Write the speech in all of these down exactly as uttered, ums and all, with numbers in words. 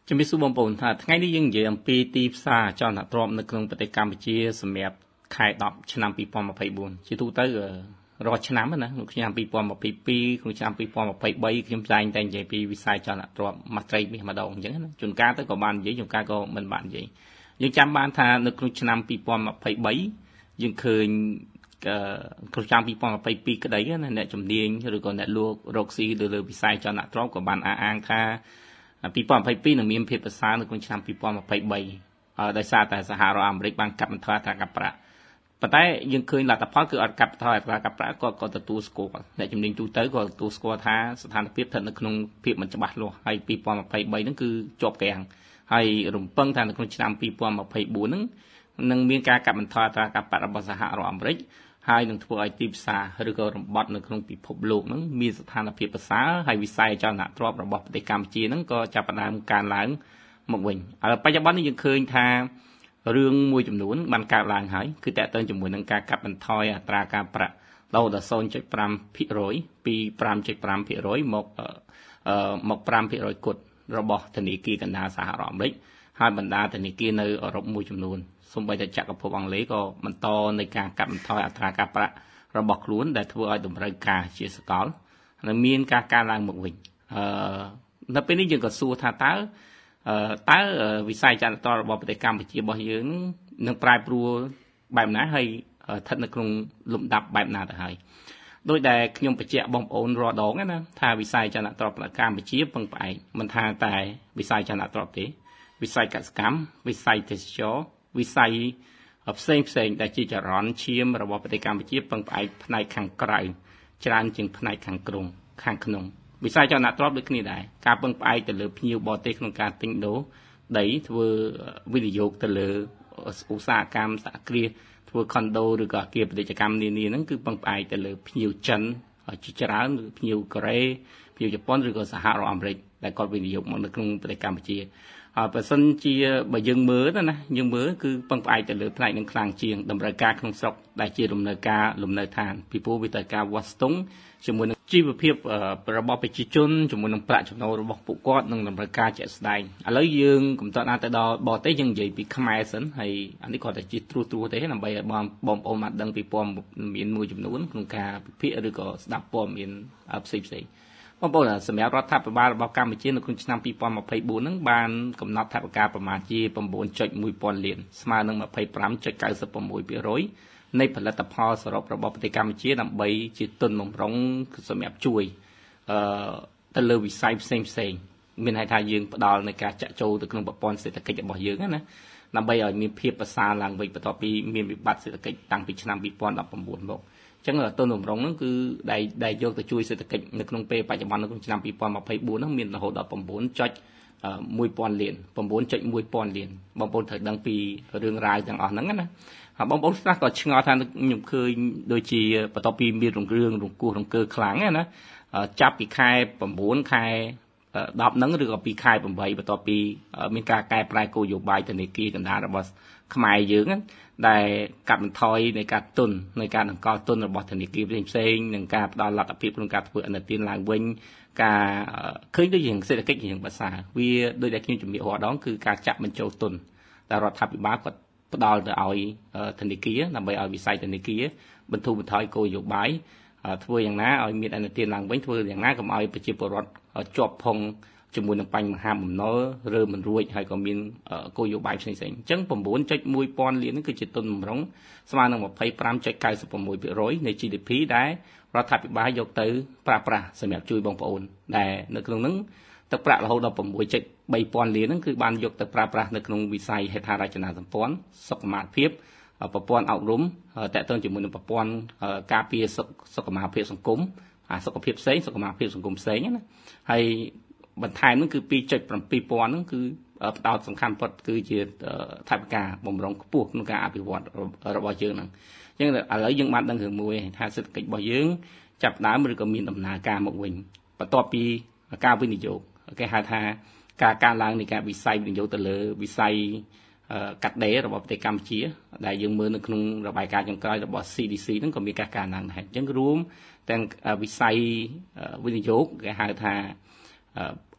ជំរាបសួរបងប្អូនថាថ្ងៃនេះយើងនិយាយអំពីទីផ្សារចលនាទ្រព្យនៅក្នុងប្រទេសកម្ពុជាសម្រាប់ខែដប់ឆ្នាំពីរពាន់ម្ភៃបួនជាទូទៅរាល់ឆ្នាំណាក្នុងឆ្នាំពីរពាន់ម្ភៃពីរក្នុងឆ្នាំពីរពាន់ម្ភៃបីខ្ញុំតែងតែនិយាយពីវិស័យចលនាទ្រព្យមួយត្រីមាសម្ដងអញ្ចឹងណាជួនកាលទៅក៏បាននិយាយជួនកាលក៏មិនបាននិយាយយើងចាំបានថានៅក្នុងឆ្នាំពីរពាន់ម្ភៃបីយើងឃើញក្នុងឆ្នាំពីរពាន់ម្ភៃពីរក្តីណាអ្នកជំនាញឬក៏អ្នកលក់រកស៊ីលើលើវិស័យចលនាទ្រព្យក៏បានអះអាងថាពីរពាន់ម្ភៃពីរនឹងមានភាពប្រសើរនៅក្នុងឆ្នាំពីរពាន់ម្ភៃបីដោយសារតែសហរដ្ឋអាមេរិកបានកាត់បន្ថយអត្រាការប្រាក់ប៉ុន្តែយើងឃើញលទ្ធផលគឺអត់កាត់បន្ថយអត្រាការប្រាក់ក៏ក៏ទទួលស្គាល់អ្នកជំនាញទូទៅក៏ទទួលស្គាល់ថាស្ថានភាពស្ថិតនៅក្នុងភាពមិនច្បាស់លាស់ហើយពីរពាន់ម្ភៃបីហ្នឹងគឺជាប់គាំងហើយរំពឹងថានៅក្នុងឆ្នាំពីរពាន់ម្ភៃបួនហ្នឹងនឹងមានការកាត់បន្ថយអត្រាការប្រាក់របស់សហរដ្ឋអាមេរិកហើយនឹងធ្វើឲ្យទីផ្សារឬក៏រំបត់នៅក្នុងពិភពលោកហ្នឹងមានស្ថានភាពប្រសើរហើយវិស័យចលនាទ្រព្យរបស់ប្រទេសកម្ពុជាហ្នឹងក៏ចាប់ផ្ដើមកើនឡើងមកវិញហើយបច្ចុប្បន្ននេះយើងឃើញថារឿងមួយចំនួនបានកើតឡើងហើយគឺតើតើជាមួយនឹងការកាត់បន្ថយអត្រាការប្រាក់រហូតដល់ ศูนย์จุดห้าភាគរយ ពី ห้าจุดห้าភាគរយ មកមក ห้าភាគរយ គត់របស់ធនាគារកណ្ដាលសហរដ្ឋអាមេរិកហើយបណ្ដាធនាគារនៅអឺរ៉ុបមួយចំនួនសូម្បីតែចក្រភពអង់គ្លេសក៏បន្តនៃការកាត់បន្ថយអត្រាការប្រាក់របស់ខ្លួនដែលធ្វើឲ្យតម្រូវការជាសកលហើយមានការកើនឡើងមកវិញអឺនៅពេលនេះយើងក៏សួរថាតើតើវិស័យចលនារបស់ប្រទេសកម្ពុជារបស់យើងនឹងប្រែប្រួលបែបណាហើយស្ថិតនៅក្នុងលំដាប់បែបណាទៅហើយដោយដែលខ្ញុំបញ្ជាក់បងប្អូនរាល់ដងណាថាវិស័យចលនារបស់កម្ពុជាពឹងផ្អែកមិនថាតែវិស័យចលនាទេវិស័យកសិកម្មវិស័យទេសចរវិស័យផ្សេងផ្សេងដែលជាចរន្តឈាមរបស់ប្រទេសកម្ពុជាពឹងផ្អែកផ្នែកខាងក្រៅច្រើនជាងផ្នែកខាងក្នុងខាងក្នុងវិស័យចលនាទ្រព្យដូចគ្នាដែរការពឹងផ្អែកទៅលើភ្ញៀវបរទេសក្នុងការទិញដូរដីធ្វើវិនិយោគទៅលើឧស្សាហកម្មសហគ្រាសធ្វើខុនដូឬក៏អគារពាណិជ្ជកម្មនានាហ្នឹងគឺពឹងផ្អែកទៅលើភ្ញៀវចិនជាច្រើនឬភ្ញៀវកូរ៉េភ្ញៀវជប៉ុនឬក៏សហរដ្ឋអាមេរិកដែលគាត់វិនិយោគមកនៅក្នុងប្រទេសកម្ពុជាហើយបើសិនជាបើយើងមើលណាយើងមើលគឺពឹងផ្អែកទៅលើផ្នែកនឹងខ្លាំងជាងតម្រូវការក្នុងស្រុកដែលជាលំនៅការលំនៅឋានពីព្រោះវាត្រូវការវាស់ស្ទង់ជាមួយនឹងជីវភាពរបស់ប្រជាជនជាមួយនឹងប្រាក់ចំណូលរបស់ពួកគាត់និងតម្រូវការជាក់ស្ដែងឥឡូវយើងកំតត់អាចទៅដល់បរទេសយើងនិយាយពីខ្មែរសិនហើយអានេះគាត់តែជាត្រួសត្រាសទេដើម្បីឲ្យបងបងប្អូនបានដឹងពីព័ត៌មានមួយចំនួនក្នុងការពិភាក្សាឬក៏ស្ដាប់ព័ត៌មានផ្សេងផ្សេងបងប្អូនសម្រាប់រដ្ឋាភិបាលរបស់កម្ពុជានៅក្នុងឆ្នាំពីរពាន់ម្ភៃបួនហ្នឹងបានកំណត់ថវិកាប្រមាណជា chínจุดmộtពាន់លានស្មើនឹង ยี่สิบห้าจุดเก้าสิบหกភាគរយ នៃផលិតផលសរុបរបស់ប្រទេសកម្ពុជាដើម្បីជាទុនបម្រុងសម្រាប់ជួយអឺទៅលើវិស័យផ្សេងផ្សេងមានន័យថាយើងផ្ដល់នៃការចាក់ចូលទៅក្នុងប្រព័ន្ធសេដ្ឋកិច្ចរបស់យើងណាដើម្បីឲ្យមានភាពប្រសើរឡើងវិញបន្ទាប់ពីមានវិបត្តិសេដ្ឋកិច្ចតាំងពីឆ្នាំពីរពាន់ដប់ប្រាំបួនមកអញ្ចឹងទុនបម្រុងហ្នឹងគឺដែលដែលយកទៅជួយសេដ្ឋកិច្ចនៅក្នុងពេលបច្ចុប្បន្ននៅក្នុងឆ្នាំពីរពាន់ម្ភៃបួនហ្នឹងមានរហូតដល់ chínจุดmộtពាន់លាន chínจุดmộtពាន់លានបងប្អូនត្រូវដឹងពីរឿងរ៉ាវទាំងអស់ហ្នឹងណាបងប្អូនខ្លះក៏ឆ្ងល់ថាខ្ញុំឃើញដូចជាបន្ទាប់ពីមានរង្រឿងរង្គោះរង្គើខ្លាំងណាចាប់ពីខែchínខែដប់ហ្នឹងឬក៏ពីខែtámបន្ទាប់ពីមានការកែប្រែគោលនយោបាយធនាគារកណ្ដាលរបស់ខ្មែរយើងដែលកាត់បន្ថយនៃការទុននៃការបង្កទុនរបស់ធនាគារផ្សេងផ្សេងនិងការផ្ដល់លទ្ធភាពក្នុងការធ្វើអនុទានឡើងវិញការឃើញដូចជាសេដ្ឋកិច្ចយ៉ាងប្រសើរវាដូចដែលខ្ញុំជំរាបរាល់ដងគឺការចាក់បញ្ចូលទុនតែរដ្ឋាភិបាលគាត់ផ្ដល់ទៅឲ្យធនាគារដើម្បីឲ្យវិស័យធនាគារបន្ធូរបន្ថយគោលនយោបាយធ្វើយ៉ាងណាឲ្យមានអនុទានឡើងវិញធ្វើយ៉ាងណាកុំឲ្យប្រជាពលរដ្ឋជាប់ផុងជាមួយនឹងបញ្ហាបំណុលឬមិនរួចហើយក៏មានគោលនយោបាយផ្សេងៗអញ្ចឹង chínจุดmộtពាន់លាននេះគឺជាទុនបម្រុងស្មើនឹង ยี่สิบห้าจุดเก้าสิบหกភាគរយ នៃ ជី ឌី ភី ដែលរដ្ឋាភិបាលយកទៅប្រើប្រាស់សម្រាប់ជួយបងប្អូនដែលនៅក្នុងហ្នឹងទឹកប្រាក់រហូតដល់ sáuจุดbaពាន់លានហ្នឹងគឺបានយកទៅប្រើប្រាស់នៅក្នុងវិស័យហេដ្ឋារចនាសម្ព័ន្ធសុខុមាលភាពប្រព័ន្ធអប់រំតេតើជាមួយនឹងប្រព័ន្ធការពារសុខុមាលភាពសង្គមអាសុខភាពផ្សេងសុខុមាលភាពសង្គមផ្សេងណាហើយបន្ថែមហ្នឹងគឺ twoจุดsevenពាន់ហ្នឹងគឺផ្ដោតសំខាន់បំផុតគឺជាថវិកាបម្រុងខ្ពស់ក្នុងការអភិវឌ្ឍរបស់យើងហ្នឹងអញ្ចឹងឥឡូវយើងបានដឹងរឿងមួយថាសេដ្ឋកិច្ចរបស់យើងចាប់ដើមឬក៏មានដំណើរការមកវិញបន្ទាប់ពីការវិនិយោគគេហៅថាការកើនឡើងនៃការវិស័យវិនិយោគទៅលើវិស័យកាត់ដេររបស់ប្រទេសកម្ពុជាដែលយើងមើលនៅក្នុងរបាយការណ៍ចុងក្រោយរបស់ C D C ហ្នឹងក៏មានការកើនឡើងដែរអញ្ចឹងរួមទាំងវិស័យវិនិយោគគេហៅថា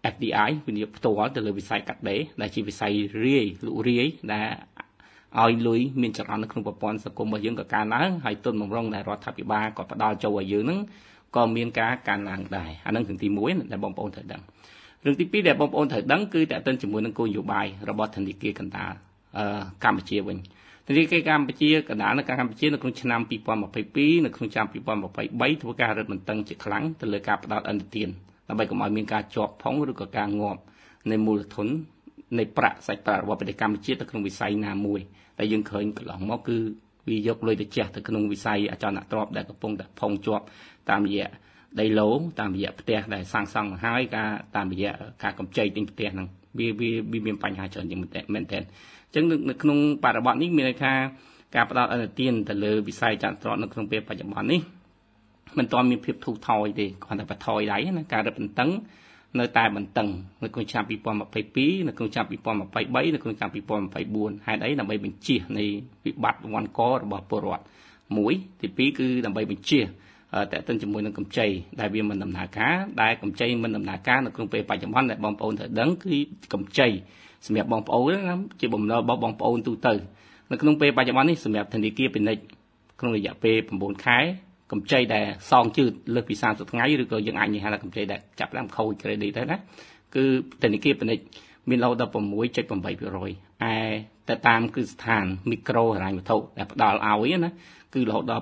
F D I វិនិយោគផ្ទាល់ទៅលើវិស័យកាត់ដេរដែលជាវិស័យរាយលក់រាយដែលឲ្យលុយមានចរន្តនៅក្នុងប្រព័ន្ធសង្គមរបស់យើងក៏កើនឡើងហើយទុនបំរុងដែលរដ្ឋាភិបាលក៏ផ្ដល់ចូលឲ្យយើងហ្នឹងក៏មានការកើនឡើងដែរអានឹងរឿងទីមួយដែលបងប្អូនត្រូវដឹងរឿងទីពីរដែលបងប្អូនត្រូវដឹងគឺតើតើជាមួយនឹងគោលនយោបាយរបស់ធនាគារកណ្ដាលកម្ពុជាវិញធនាគារកម្ពុជាកណ្ដាលនៅកម្ពុជានៅក្នុងឆ្នាំពីរពាន់ម្ភៃពីរនៅក្នុងឆ្នាំពីរពាន់ម្ភៃបីធ្វើការរឹតបន្តឹងជាខ្លាំងទៅលើការផ្ដល់ឥណទានដើម្បីកុំឲ្យមានការជាប់ផុងឬក៏ការងាប់នៃមូលធននៃប្រាក់សាច់ប្រាក់របស់ប្រទេសកម្ពុជាទៅក្នុងវិស័យណាមួយតែយើងឃើញកន្លងមកគឺវាយកលុយទៅជះទៅក្នុងវិស័យអចលនទ្រព្យដែលកំពុងតែផុងជាប់តាមរយៈដីឡូតាមរយៈផ្ទះដែលសាងសង់មកហើយការតាមរយៈការកម្ចីទិញផ្ទះហ្នឹងវាវាមានបញ្ហាច្រើនជាងមែនទែនអញ្ចឹងនៅក្នុងបរិបទនេះមានន័យថាការផ្ដល់ឥណទានទៅលើវិស័យចលនាទ្រព្យនៅក្នុងពេលបច្ចុប្បន្ននេះមិនទាន់មានភាពធូរថយទេគ្រាន់តែបន្ថយដៃណាការរឹតបន្តឹងនៅតែបន្តឹងនៅក្នុងឆ្នាំពីរពាន់ម្ភៃពីរនៅក្នុងឆ្នាំពីរពាន់ម្ភៃបីនៅក្នុងឆ្នាំពីរពាន់ម្ភៃបួនហេតុអីដើម្បីបញ្ជៀសនៃវិបត្តិវ័នករបស់ពលរដ្ឋមួយទីពីរគឺដើម្បីបញ្ជៀសតើតើជាមួយនឹងកម្ចីដែលវាមិនដំណើរការដែលកម្ចីមិនដំណើរការនៅក្នុងពេលបច្ចុប្បន្នដែលបងប្អូនត្រូវដឹងគឺកម្ចីសម្រាប់បងប្អូនណាជាបំណុលរបស់បងប្អូនទូទៅនៅក្នុងពេលបច្ចុប្បន្ននេះសម្រាប់ធនាគារពាណិជ្ជក្នុងរយៈពេល៩ខែកម្ចីដែលសងជឿលើសពីសាមសិបថ្ងៃឬក៏យើងអាចនិយាយថាកម្ចីដែលចាប់ផ្ដើមខូច credit ទៅណាគឺធនាគារពាណិជ្ជមានរហូតដល់ 6.8% ឯតែតាមគឺស្ថានមីក្រូហិរញ្ញវត្ថុដែលផ្ដល់ឲ្យណាគឺរហូតដល់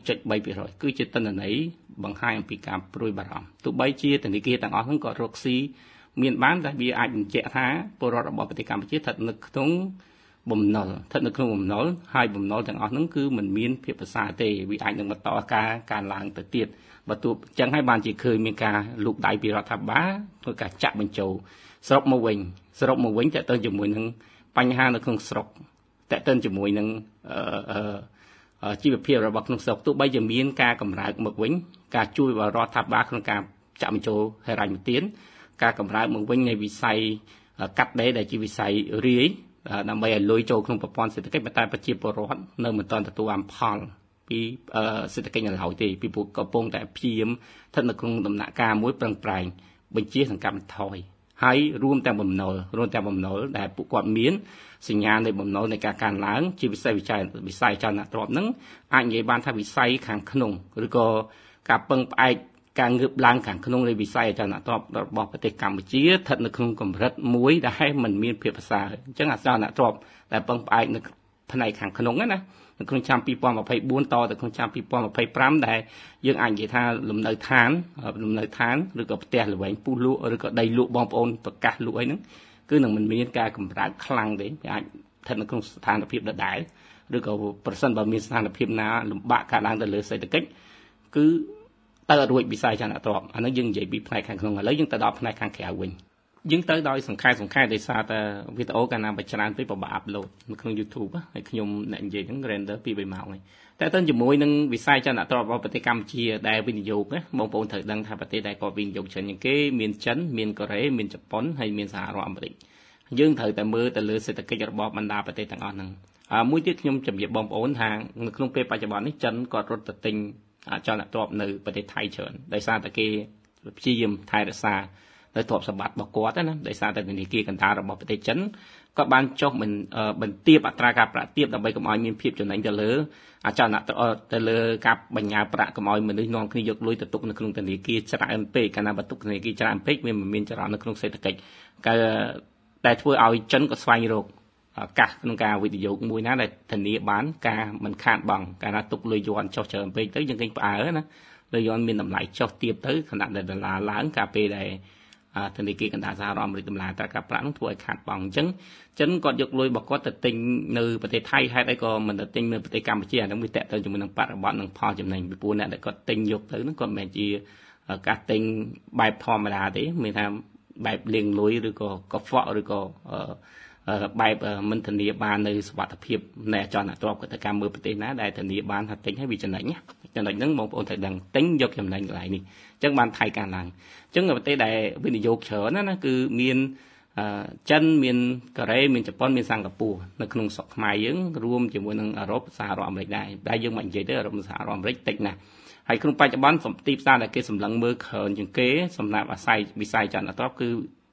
8.3% គឺជាទិន្នន័យបង្ហាញអំពីការព្រួយបារម្ភទោះបីជាធនាគារទាំងអស់ហ្នឹងក៏រកស៊ីមានបានតែវាអាចបញ្ជាក់ថាពលរដ្ឋរបស់ប្រទេសកម្ពុជាស្ថិតនៅក្នុងបំណុលស្ថិតនៅក្នុងបំណុលហើយបំណុលទាំងអស់ហ្នឹងគឺมันមានភាពប្រសើរទេវាអាចនឹងបន្តការកើនឡើងទៅទៀតបើទោះអញ្ចឹងហើយបានជាឃើញមានការលូកដៃពីរដ្ឋាភិបាលធ្វើការចាក់បញ្ចូលសរុបមកវិញសរុបមកវិញតើទៅជាមួយនឹងបញ្ហានៅក្នុងស្រុកតើទៅជាមួយនឹងអឺជីវភាពរបស់ក្នុងស្រុកទោះបីជាមានការកម្រើកមកវិញការជួយរបស់រដ្ឋាភិបាលក្នុងការចាក់បញ្ចូលហិរញ្ញប្បទានការកម្រើកមកវិញនៃវិស័យកាត់ដេរដែលជាវិស័យរាយដើម្បីឲ្យលុយចូលក្នុងប្រព័ន្ធសេដ្ឋកិច្ចតែប្រជាពលរដ្ឋនៅមិនទាន់ទទួលបានផលពីសេដ្ឋកិច្ចនៅឡើយទេពីពួកកំពុងតែព្យាយាមស្ថិតនៅក្នុងដំណាក់កាលមួយប្រឹងប្រែងបញ្ជាសង្កាត់បន្ថយហើយរួមទាំងបំណុលរួមទាំងបំណុលដែលពួកគាត់មានសញ្ញានៃបំណុលនៃការកើនឡើងជាវិស័យវិច័យវិស័យចលនាទ្រព្យហ្នឹងអាចនិយាយបានថាវិស័យខាងក្នុងឬក៏ការពឹងផ្អែកការងើបឡើងខាងក្នុងនៃវិស័យអចលនទ្រព្យរបស់ប្រទេសកម្ពុជាស្ថិតនៅក្នុងកម្រិតមួយដែលមិនមានភាពប្រសើរអញ្ចឹងអចលនទ្រព្យដែលពឹងផ្អែកនៅផ្នែកខាងក្នុងណានៅក្នុងឆ្នាំពីរពាន់ម្ភៃបួនតទៅក្នុងឆ្នាំពីរពាន់ម្ភៃប្រាំដែលយើងអាចនិយាយថាលំនៅឋានលំនៅឋានឬក៏ផ្ទះល្វែងពុះលក់ឬក៏ដីលក់បងប្អូនប្រកាសលក់អីហ្នឹងគឺនឹងមិនមានការកម្រើកខ្លាំងទេវាអាចស្ថិតនៅក្នុងស្ថានភាពដដែលឬក៏ប្រសិនបើមានស្ថានភាពណាលំបាកកើតឡើងទៅលើសេដ្ឋកិច្ចគឺទៅរួចវិស័យចលនាទ្រព្យអានេះយើងនិយាយពីផ្នែកខាងក្នុងឥឡូវយើងទៅដល់ផ្នែកខាងក្រៅវិញយើងទៅដោយសង្ខេបសង្ខេបដោយសារតែវីដេអូកាលណាបច្ច្រើនពេកពិបាកអាប់ឡូតនៅក្នុង YouTube ហើយខ្ញុំអ្នកនិយាយហ្នឹង render ពីរបីម៉ោងហើយតែទៅជាមួយនឹងវិស័យចលនាទ្រព្យរបស់ប្រទេសកម្ពុជាដែលវិនិយោគណាបងប្អូនត្រូវដឹងថាប្រទេសដែលគាត់វិនិយោគច្រើនជាងគេមានចិនមានកូរ៉េមានជប៉ុនហើយមានសហរដ្ឋអាមេរិកយើងត្រូវតែមើលទៅលើសេដ្ឋកិច្ចរបស់បណ្ដាប្រទេសទាំងអស់ហ្នឹងមួយទៀតខ្ញុំជម្រាបបងប្អូនថានៅក្នុងពេលបច្ចុប្បន្ននេះចិនគាត់រត់ទៅទិញអចលនទ្រព្យនៅប្រទេសថៃច្រើនដោយសារតែគេព្យាយាមថែរក្សានៅទ្រព្យសម្បត្តិរបស់គាត់ណាដោយសារតែធនាគារកណ្ដាលរបស់ប្រទេសចិនគាត់បានចុះបន្ទាបអត្រាការប្រាក់ទាបដើម្បីកុំឲ្យមានភាពចំណេញទៅលើអចលនទ្រព្យទៅលើការបញ្ញើប្រាក់កុំឲ្យមនុស្សនាំគ្នាយកលុយទៅទុកនៅក្នុងធនាគារច្រើនពេកកាលណាបន្ទុកធនាគារច្រើនពេកវាមិនមានចរន្តនៅក្នុងសេដ្ឋកិច្ចតែធ្វើឲ្យចិនក៏ស្វែងរកឱកាសក្នុងការវិនិយោគមួយណាដែលធានាបានការមិនខាតបង់កាលណាទុកលុយយន់ចុះច្រើនពេកទៅយើងឃើញផ្អើណាលុយយន់មានតម្លៃចុះទាបទៅខណៈដែលដុល្លារឡើងកាលពេលដែលធនាគារកណ្ដាលសហរដ្ឋអាមេរិកតម្លាការប្រាក់នោះធ្វើឲ្យខាតបង់អញ្ចឹងចិនគាត់យកលុយរបស់គាត់ទៅទិញនៅប្រទេសថៃហេតុអីក៏មិនទៅទិញនៅប្រទេសកម្ពុជាអានោះវាតេទៅជាមួយនឹងបរិបទនិងផលចំណេញពីព្រោះអ្នកដែលគាត់ទិញយកទៅនោះគាត់មិនមែនជាការទិញបែបធម្មតាទេមានថាបែបលាងលុយឬក៏កខ្វក់ឬក៏បែបមិនធានាបាននៅសុវត្ថិភាពនៃអចលនទ្រព្យទៅការមើលប្រទេសណាដែលធានាបានថាទិញឲ្យវាចំណេញចំណេញហ្នឹងបងប្អូនត្រូវដឹងទិញយកចំណេញកន្លែងនេះអញ្ចឹងបានថៃកើនឡើងអញ្ចឹងប្រទេសដែលវិនិយោគច្រើនណាណាគឺមានចិនមានកូរ៉េមានជប៉ុនមានសិង្ហបុរីនៅក្នុងស្រុកខ្មែរយើងរួមជាមួយនឹងអឺរ៉ុបសហរដ្ឋអាមេរិកដែរតែយើងមិននិយាយទេអឺរ៉ុបសហរដ្ឋអាមេរិកតិចណាស់ហើយក្នុងបច្ចុប្បន្នទីផ្សារដែលគេសម្លឹងមើលច្រើនជាងគេសម្រាប់អាស្រ័យវិស័យចលនាទ្រព្យគឺ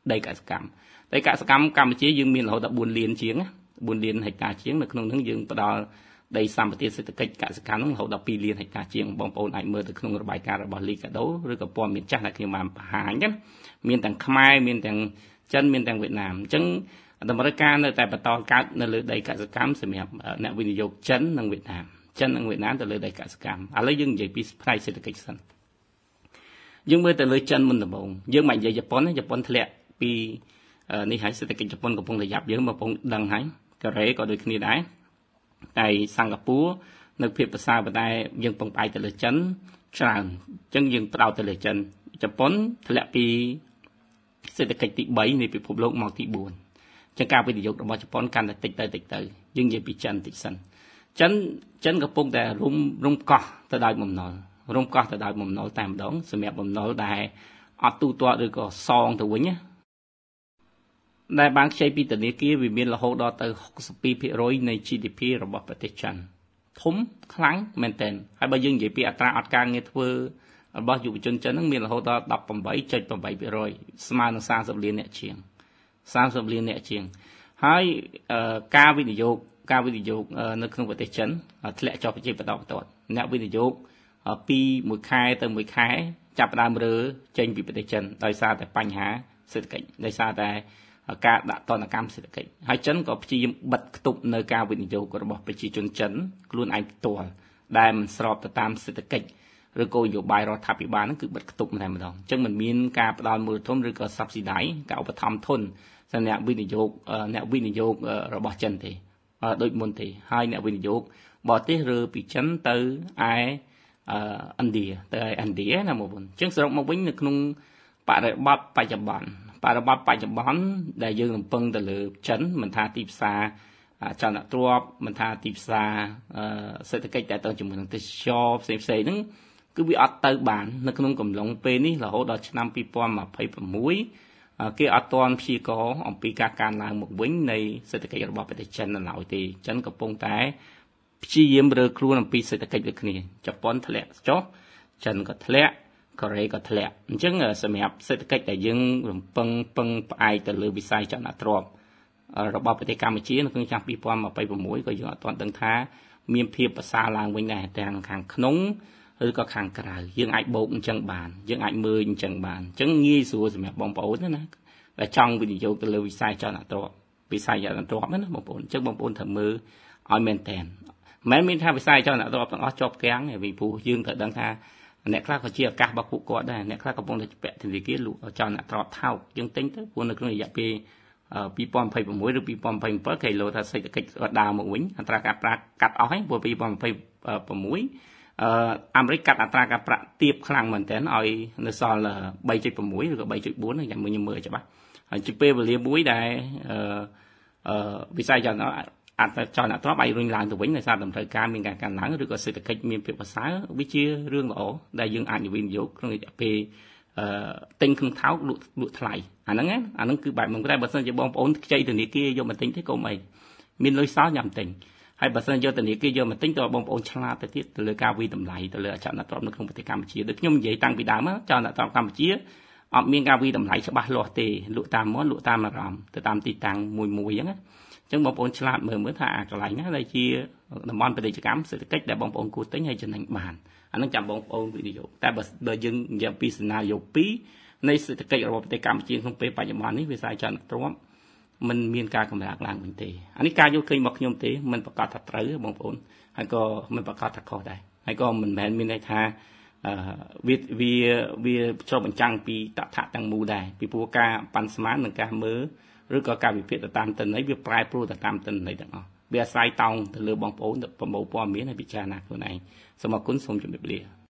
ដីកសិកម្មដីកសិកម្មកម្ពុជាយើងមានរហូតដល់bốnលានជាងbốnលានហិកតាជាងនៅក្នុងនោះយើងផ្ដល់ដីសម្បត្តិសេដ្ឋកិច្ចកសិកម្មនោះរហូតដល់twoលានហិកតាជាងបងប្អូនអាចមើលទៅក្នុងរបាយការណ៍របស់ Liga do ឬក៏ព័ត៌មានចាស់ដែលខ្ញុំបានបង្ហាញហ្នឹងមានទាំងខ្មែរមានទាំងចិនមានទាំងវៀតណាមអញ្ចឹងតម្រូវការនៅតែបន្តកើតនៅលើដីកសិកម្មសម្រាប់អ្នកវិនិយោគចិននិងវៀតណាមចិននិងវៀតណាមទៅលើដីកសិកម្មឥឡូវយើងនិយាយពីផ្នែកសេដ្ឋកិច្ចសិនយើងមើលទៅលើចិនមុនដំបូងយើងមិននិយាយជប៉ុនទេជប៉ុនធ្លាក់ពីនេះហើយសេដ្ឋកិច្ចជប៉ុនកំពុងតែយ៉ាប់យើងបងប្អូនដឹងហើយកូរ៉េក៏ដូចគ្នាដែរតែសិង្ហបុរីនៅភាពប្រសើរប៉ុន្តែយើងពឹងផ្អែកទៅលើចិនច្រើនអញ្ចឹងយើងផ្ដោតទៅលើចិនជប៉ុនធ្លាក់ពីសេដ្ឋកិច្ចទីthreeនៃពិភពលោកមកទីfourអញ្ចឹងការវិនិយោគរបស់ជប៉ុនកាន់តែតិចទៅតិចទៅយើងនិយាយពីចិនតិចសិនចិនចិនកំពុងតែរុំរុំកោះទៅដោយបំណុលរុំកោះទៅដោយបំណុលតែម្ដងសម្រាប់បំណុលដែលអត់ទូទាត់ឬក៏សងទៅវិញណាដែលបានខ្ចីពីធនាគារវាមានរហូតដល់ទៅsixty-two percent នៃ G D P របស់ប្រទេសចិនធំខ្លាំងមែនទែនហើយបើយើងនិយាយពីអត្រាអត់ការងារធ្វើរបស់យុវជនចិនហ្នឹងមានរហូតដល់eighteen point eight percent ស្មើនឹងthirtyលានអ្នកជាងthirtyលានអ្នកជាងហើយការវិនិយោគការវិនិយោគនៅក្នុងប្រទេសចិនធ្លាក់ចុះជាបន្តបន្ទាប់អ្នកវិនិយោគពីមួយខែទៅមួយខែចាប់ផ្ដើមរើចេញពីប្រទេសចិនដោយសារតែបញ្ហាសេដ្ឋកិច្ចដោយសារតែការដាក់ទណ្ឌកម្មសេដ្ឋកិច្ចហើយចិនក៏ព្យាយាមបិទគប់នៅការវិនិយោគរបស់ប្រជាជនចិនខ្លួនឯងផ្ទាល់ដែលមិនស្របទៅតាមសេដ្ឋកិច្ចឬក៏នយោបាយរដ្ឋាភិបាលហ្នឹងគឺបិទគប់តែម្ដងអញ្ចឹងមិនមានការផ្ដល់មូលធនឬក៏ subsidy ការឧបត្ថម្ភធនសម្រាប់វិនិយោគអ្នកវិនិយោគរបស់ចិនទេដូចមុនទេហើយអ្នកវិនិយោគបរទេសរើពីចិនទៅឯឥណ្ឌាទៅឯឥណ្ឌាណាមកវិញអញ្ចឹងសរុបមកវិញនៅក្នុងបរិបទបច្ចុប្បន្នបរិបទបច្ចុប្បន្នដែលយើងរំពឹងទៅលើចិនមិនថាទីផ្សារចលនាទ្រព្យមិនថាទីផ្សារសេដ្ឋកិច្ចតែទៅជាមួយនឹងទេសចរផ្សេងផ្សេងហ្នឹងគឺវាអត់ទៅបាននៅក្នុងកំឡុងពេលនេះរហូតដល់ឆ្នាំtwenty twenty-sixគេអត់ទាន់ព្យាករណ៍អំពីការកើនឡើងមកវិញនៃសេដ្ឋកិច្ចរបស់ប្រទេសចិននៅឡើយទេចិនកំពុងតែព្យាយាមរើខ្លួនអំពីសេដ្ឋកិច្ចដូចគ្នាជប៉ុនធ្លាក់ចុះចិនក៏ធ្លាក់កូរ៉េក៏ធ្លាក់អញ្ចឹងសម្រាប់សេដ្ឋកិច្ចដែលយើងរំពឹងពឹងផ្អែកទៅលើវិស័យចលនាទ្រព្យរបស់ប្រទេសកម្ពុជានៅក្នុងឆ្នាំtwenty twenty-sixក៏យើងអត់ទាន់ដឹងថាមានភាពប្រសើរឡើងវិញដែរទាំងខាងក្នុងឬក៏ខាងក្រៅយើងអាចបូកអញ្ចឹងបានយើងអាចមើលអញ្ចឹងបានអញ្ចឹងងាយស្រួលសម្រាប់បងប្អូនណាដែលចង់វិនិយោគទៅលើវិស័យចលនាទ្រព្យវិស័យចលនាទ្រព្យណាបងប្អូនអញ្ចឹងបងប្អូនត្រូវមើលឲ្យមែនតែនមិនមែនថាវិស័យចលនាទ្រព្យទាំងអស់ជាប់គាំងទេពីព្រោះយើងត្រូវដឹងថាអ្នកខ្លះក៏ជាឱកាសរបស់ពួកគាត់ដែរអ្នកខ្លះកំពុងតែពាក់ធនាគារលក់ចលនាទ្រព្យថោកយើងទិញទៅព្រោះនៅក្នុងរយៈពេលtwenty twenty-sixឬtwenty twenty-sevenគេលោថាសេដ្ឋកិច្ចដើរមកវិញអត្រាការប្រាក់កាត់អស់ហើយព្រោះtwenty twenty-sixអឺអាមេរិកកាត់អត្រាការប្រាក់ទាបខ្លាំងមែនទែនឲ្យនៅសល់three point six ឬក៏three point fourយ៉ាងមួយខ្ញុំមើលច្បាស់ហើយជាពេលវេលាមួយដែលអឺអឺវិស័យចលនាអត្តចលនាទ្រព្យអាចរុញឡើងទៅវិញដោយសារតម្រូវការមានការកើនឡើងឬក៏សេដ្ឋកិច្ចមានភាពប្រសើរវាជារឿងល្អដែលយើងអាចវិនិយោគក្នុងរយៈពេលអឺទិញក្នុងថោកលក់លក់ថ្លៃអាហ្នឹងអាហ្នឹងគឺបែបហ្នឹងតែបើសិនជាបងប្អូនខ្ចីធនាគារយកមកទិញទេកុំអីមានលុយសល់ញ៉ាំទិញហើយបើសិនយកធនាគារយកមកទិញតើបងប្អូនឆ្លាតទៅទៀតទៅលើការវិតម្លៃទៅលើអចលនទ្រព្យនៅក្នុងប្រទេសកម្ពុជាដូចខ្ញុំនិយាយតាំងពីដើមចលនទ្រព្យកម្ពុជាអត់មានការវិតម្លៃច្បាស់លាស់ទេលក់តាមមាត់លក់តាមអារម្មណ៍ទៅតាមទីតាំងមួយមួយអញ្ចឹងណាអញ្ចឹងបងប្អូនឆ្លាតមើលមើលថាអាកន្លែងណាដែលជាតំបន់ពាណិជ្ជកម្មសេដ្ឋកិច្ចដែលបងប្អូនគួរទិញហើយចំណេញបានអានឹងចាំបងប្អូនវិនិយោគតែបើយើងនិយាយពីសេណារីយ៉ូtwoនៃសេដ្ឋកិច្ចរបស់ប្រទេសកម្ពុជាក្នុងពេលបច្ចុប្បន្ននេះវិស័យចលនាទ្រព្យមិនមានការកម្រើកឡើងវិញទេអានេះការយល់ឃើញរបស់ខ្ញុំទេមិនប្រកាសថាត្រូវបងប្អូនហើយក៏មិនប្រកាសថាខុសដែរហើយក៏មិនមែនមានន័យថាអឺវាវាវាឆ្លុះបញ្ចាំងពីតថៈទាំងមូលដែរពីព្រោះការប៉ាន់ស្មាននិងការមើលឬក៏ការវិភាគទៅតាមទិន្នន័យវាប្រែប្រួលទៅតាមទិន្នន័យទាំងអស់វាអាស្រ័យតោងទៅលើបងប្អូនប្រមូលព័ត៌មានហើយពិចារណាខ្លួនឯងសូមអរគុណសូមជម្រាបលា